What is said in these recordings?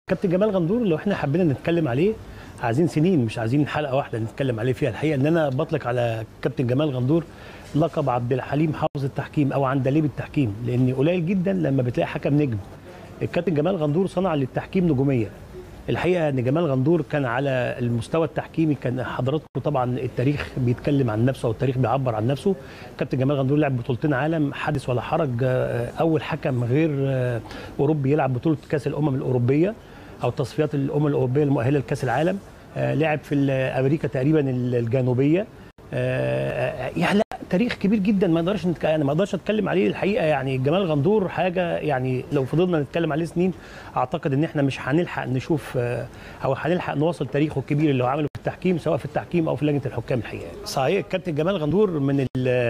كابتن جمال غندور لو احنا حبينا نتكلم عليه عايزين سنين، مش عايزين حلقه واحده نتكلم عليه فيها. الحقيقه ان انا بطلق على كابتن جمال غندور لقب عبد الحليم حافظ التحكيم او عندليب التحكيم، لان قليل جدا لما بتلاقي حكم نجم. الكابتن جمال غندور صنع للتحكيم نجوميه. الحقيقه ان جمال غندور كان على المستوى التحكيمي، كان حضراتكم طبعا التاريخ بيتكلم عن نفسه او التاريخ بيعبر عن نفسه. كابتن جمال غندور لعب بطولتين عالم، حدث ولا حرج، اول حكم غير اوروبي يلعب بطوله كاس الامم الاوروبيه او تصفيات الامم الاوروبيه المؤهله لكاس العالم. لعب في امريكا تقريبا الجنوبيه. يعني لا، تاريخ كبير جدا ما اقدرش اتكلم عليه الحقيقه. يعني جمال غندور حاجه، يعني لو فضلنا نتكلم عليه سنين اعتقد ان احنا مش هنلحق نشوف او هنلحق نواصل تاريخه الكبير اللي هو عمله في التحكيم، سواء في التحكيم او في لجنه الحكام. الحقيقه صحيح الكابتن جمال غندور من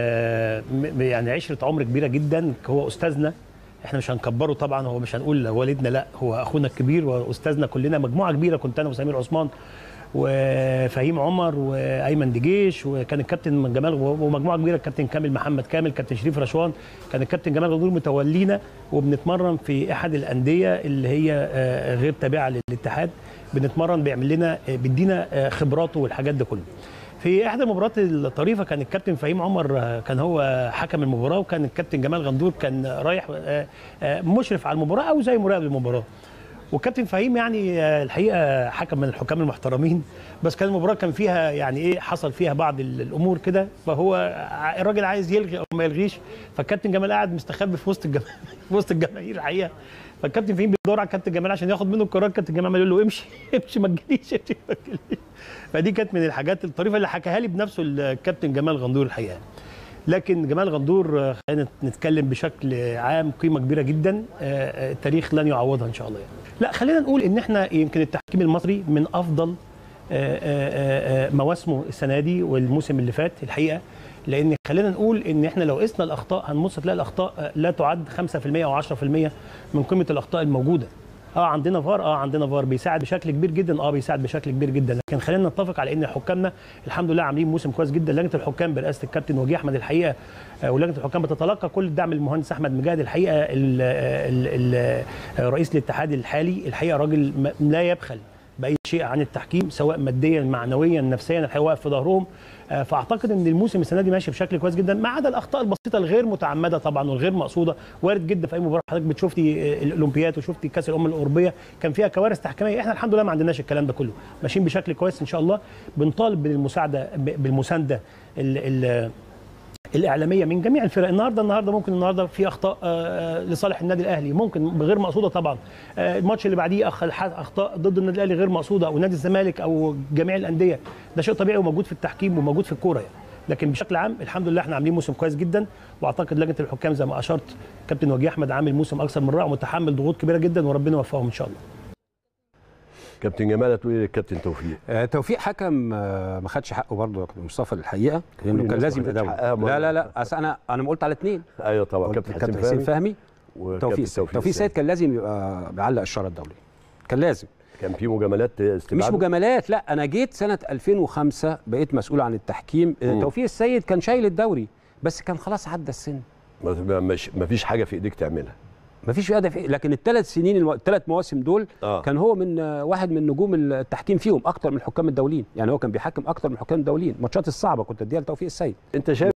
يعني عشره عمر كبيره جدا، هو استاذنا. احنا مش هنكبره طبعا، هو مش هنقول والدنا، لا هو اخونا الكبير واستاذنا كلنا، مجموعه كبيره. كنت انا وسمير عثمان وفهيم عمر وايمن دجيش، وكان الكابتن جمال ومجموعه كبيره، الكابتن كامل محمد كامل، كابتن شريف رشوان. كان الكابتن جمال غندور متولينا وبنتمرن في احد الانديه اللي هي غير تابعه للاتحاد. بنتمرن، بيعمل لنا، بيدينا خبراته والحاجات دي كله. في احدى المباريات الطريفه كان الكابتن فهيم عمر كان هو حكم المباراه، وكان الكابتن جمال غندور كان رايح مشرف على المباراه او زي مراقب المباراه. والكابتن فهيم يعني الحقيقه حكم من الحكام المحترمين، بس كان المباراه كان فيها يعني ايه، حصل فيها بعض الامور كده، فهو الراجل عايز يلغي او ما يلغيش، فالكابتن جمال قاعد مستخبي في وسط الجماهير الحقيقه. فالكابتن فهيم بيدور على الكابتن جمال عشان ياخد منه القرار، الكابتن جمال يقول له امشي امشي ما تجيليش، امشي ما تجيليش. فدي كانت من الحاجات الطريفه اللي حكاها لي بنفسه الكابتن جمال غندور الحقيقه. لكن جمال غندور خلينا نتكلم بشكل عام، قيمه كبيره جدا، التاريخ لن يعوضها ان شاء الله يعني. لا، خلينا نقول ان احنا يمكن التحكيم المصري من افضل مواسمه السنه دي والموسم اللي فات الحقيقه، لان خلينا نقول ان احنا لو قسنا الاخطاء هنبص تلاقي الاخطاء لا تعد 5% او 10% من قيمه الاخطاء الموجوده. عندنا فار، عندنا فار بيساعد بشكل كبير جدا، بيساعد بشكل كبير جدا. لكن خلينا نتفق على ان حكامنا الحمد لله عاملين موسم كويس جدا. لجنه الحكام برئاسه الكابتن وجيه احمد الحقيقه، ولجنه الحكام بتتلقى كل الدعم المهندس احمد مجاهد الحقيقه، رئيس الاتحاد الحالي الحقيقه، راجل لا يبخل باي شيء عن التحكيم، سواء ماديا معنويا نفسيا، الحقيقه واقف في ظهرهم. فاعتقد ان الموسم السنه دي ماشي بشكل كويس جدا، ما عدا الاخطاء البسيطه الغير متعمده طبعا والغير مقصوده، وارد جدا في اي مباراه. حضرتك بتشوفتي الاولمبياد وشفتي كاس الامم الاوروبيه كان فيها كوارث تحكيميه، احنا الحمد لله ما عندناش الكلام ده كله، ماشيين بشكل كويس ان شاء الله. بنطالب بالمسانده الاعلاميه من جميع الفرق. النهارده ممكن في اخطاء لصالح النادي الاهلي، ممكن غير مقصوده طبعا. الماتش اللي بعديه اخطاء ضد النادي الاهلي غير مقصوده، او نادي الزمالك او جميع الانديه، ده شيء طبيعي وموجود في التحكيم وموجود في الكوره يعني. لكن بشكل عام الحمد لله احنا عاملين موسم كويس جدا، واعتقد لجنه الحكام زي ما اشرت كابتن وجيه احمد عامل موسم اكثر من رائع ومتحمل ضغوط كبيره جدا، وربنا يوفقهم ان شاء الله. كابتن جمال، هتقول ايه للكابتن توفيق؟ توفيق حكم ما خدش حقه برضه يا كابتن مصطفى الحقيقه، لانه كان لازم يبقى دولي. لا اصل انا ما قلت على اثنين. ايوه طبعا، كابتن حسين فهمي توفيق السيد كان لازم يبقى بيعلق الشاره الدولي، كان لازم. كان في مجاملات مش مجاملات، لا انا جيت سنه 2005 بقيت مسؤول عن التحكيم. توفيق السيد كان شايل الدوري، بس كان خلاص عدى السن، ما فيش حاجه في ايديك تعملها، مفيش هدف. لكن الثلاث مواسم دول كان هو من واحد من نجوم التحكيم فيهم، اكتر من الحكام الدوليين. يعني هو كان بيحكم اكتر من الحكام الدوليين، الماتشات الصعبه كنت اديها لتوفيق السيد. انت شايف